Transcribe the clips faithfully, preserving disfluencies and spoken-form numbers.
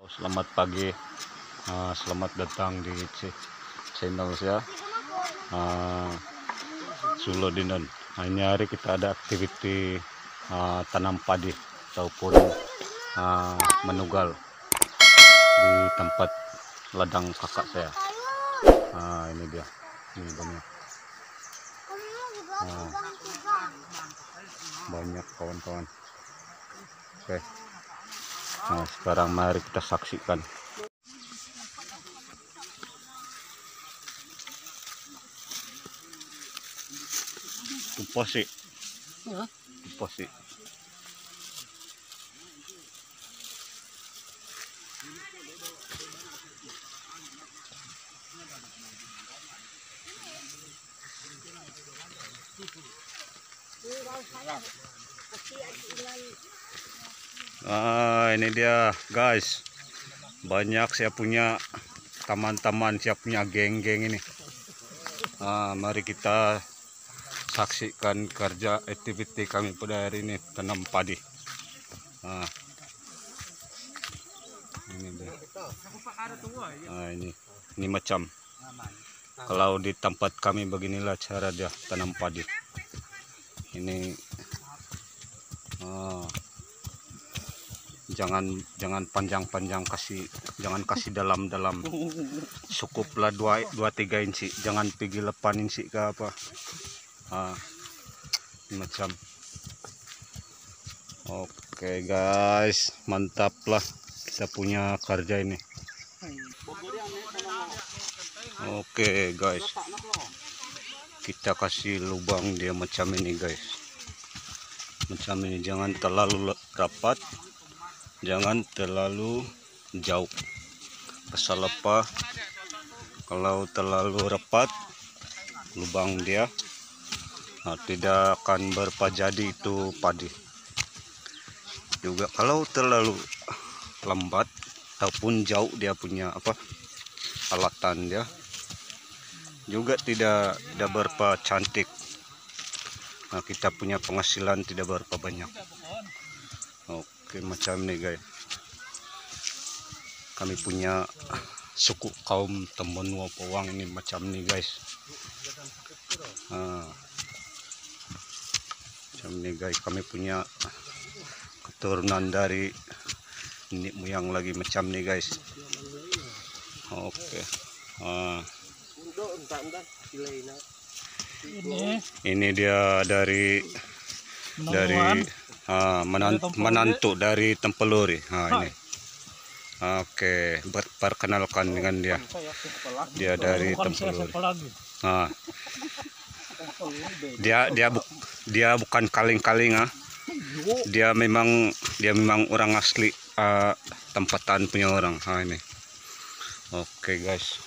Selamat pagi, uh, selamat datang di channel saya, uh, Sulodinon. Nah, ini hari kita ada aktiviti uh, tanam padi ataupun uh, menugal di tempat ladang kakak saya. Nah, ini dia, ini banyak, nah, banyak kawan-kawan. Oke. Nah, sekarang mari kita saksikan. Tuposi. Tuposi. Ah, ini dia guys, banyak saya punya teman-teman, saya punya geng-geng ini. Ah, mari kita saksikan kerja aktiviti kami pada hari ini, tanam padi. Ah, ini dia. Ah, ini ini macam kalau di tempat kami beginilah cara dia tanam padi. Ini ah, jangan jangan panjang-panjang, kasih jangan kasih dalam-dalam, cukuplah dua dua tiga inci, jangan pergi delapan inci ke apa. Ah, macam oke guys, mantap lah kita punya kerja ini. Oke guys, kita kasih lubang dia macam ini guys, macam ini, jangan terlalu rapat, jangan terlalu jauh. Asal apa, kalau terlalu rapat lubang dia, nah, tidak akan berpajadi itu padi. Juga kalau terlalu lambat ataupun jauh dia punya apa alatan dia, juga tidak tidak berapa cantik. Nah, kita punya penghasilan tidak berapa banyak. Oke, macam ini guys, kami punya suku kaum Temenua Powang ini macam ini guys. Nah, macam ini guys, kami punya keturunan dari nenek moyang lagi macam ini guys. Oke. Nah, ini ini dia dari dari ah, menantu, menantu dari Tempeluri. Nah, ini. Oke, perkenalkan dengan dia. Dia dari Tempeluri. Nah, dia dia bu, dia bukan kaling-kaling, ah. Dia memang dia memang orang asli, uh, tempatan punya orang. Nah, ini. Oke guys.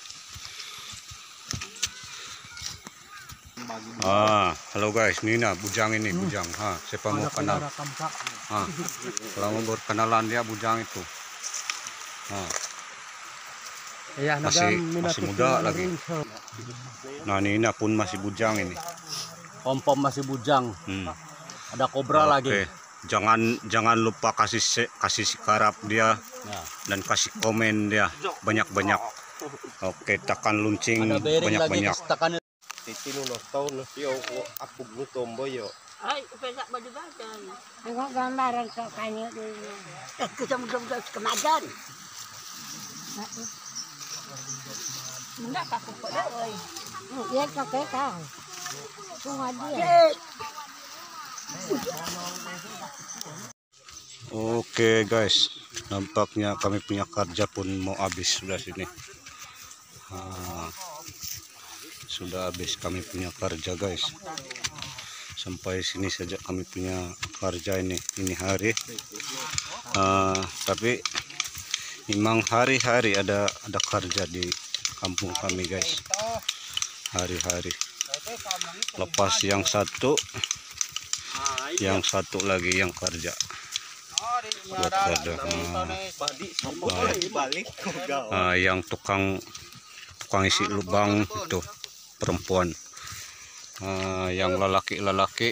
Ah, halo guys, ini nah bujang ini, bujang. Ha, siapa mau kenal? Ah, kalau mau berkenalan dia bujang itu. Ah. Masih masih muda lagi. Nah, ini nah pun masih bujang ini. Om-om masih bujang. Hmm. Ada kobra Oke. lagi. Jangan jangan lupa kasih kasih sikarap dia, ya, dan kasih komen dia banyak-banyak. Oke, tekan lonceng banyak-banyak. Titino no tau no sio ko apug no tombo yo. Ay, pesa baju badan. Ako gambaran sa kanyo din. Eh, kita mudah-mudah kemadan. Enggak takut pada, oi. Yan ka kay ka. Sunga dia. Oke guys, nampaknya kami punya kerja pun mau habis sudah sini. Ah, sudah habis kami punya kerja guys. Sampai sini saja kami punya kerja ini ini hari. Uh, tapi memang hari-hari ada ada kerja di kampung kami guys. Hari-hari. Lepas yang satu, yang satu lagi yang kerja. Buat kerja. Uh, uh, yang tukang tukang isi lubang itu perempuan. Uh, yang lelaki-lelaki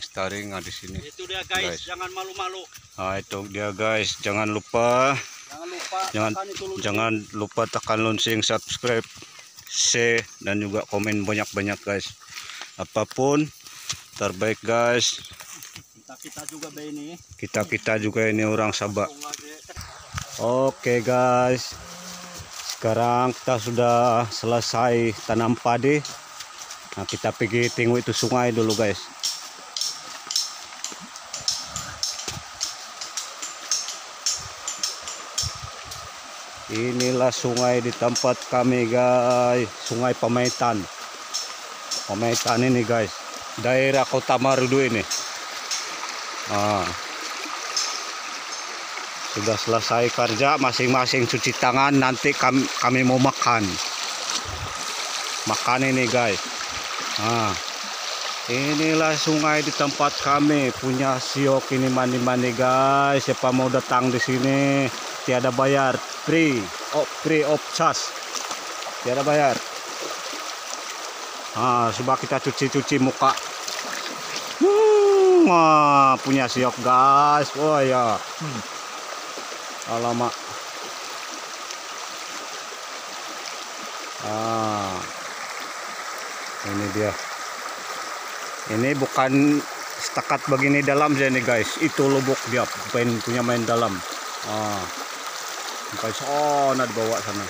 staring-staring di sini. Itu dia guys, guys. Jangan malu-malu. Nah, itu dia guys, jangan lupa Jangan Jangan jangan lupa tekan lonceng, subscribe, share dan juga komen banyak-banyak guys. Apapun terbaik guys. Kita-kita juga be ini. Kita-kita juga ini orang Sabak. Oke guys. Sekarang kita sudah selesai tanam padi. Nah, kita pergi tengok itu sungai dulu guys. Inilah sungai di tempat kami guys, Sungai Pamaitan. Pamaitan ini guys, daerah Kota Marudu ini. Ah. Sudah selesai kerja, masing-masing cuci tangan, nanti kami, kami mau makan. Makan ini guys. Ah. Inilah sungai di tempat kami, punya siok ini mandi-mandi guys. Siapa mau datang di sini tiada bayar, free, oh, free of charge, tiada bayar. Ah, coba kita cuci-cuci muka. Hmm, wah, punya siok guys. Oh ya. Hmm. Alamak. Ah. Ini dia. Ini bukan setakat begini dalam saja nih guys. Itu lubuk dia, main punya main dalam. Ah. Sampai sana dibawa sana.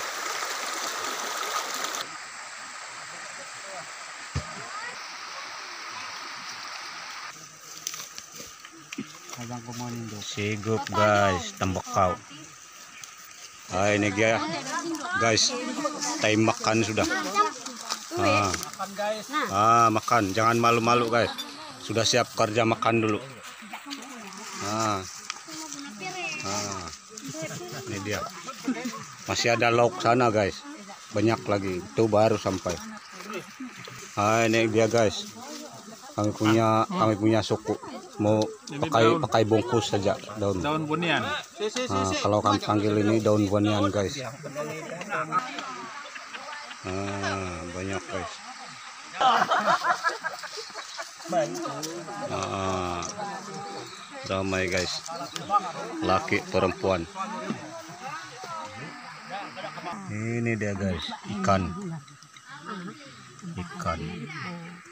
Sigup guys, tembakau. Ah, ini dia guys, time makan sudah. Ah, ah makan, jangan malu-malu guys. Sudah siap kerja, makan dulu. Ah, ah, ini dia. Masih ada lauk sana guys, banyak lagi. Itu baru sampai. Ah, ini dia guys. Kami punya kami punya suku. Mau pakai pakai bungkus saja daun. Daun bunian. Nah, kalau kami panggil ini daun bunian guys. Ah, banyak guys. Ah, ramai guys. Laki perempuan. Ini dia guys, ikan. Ikan.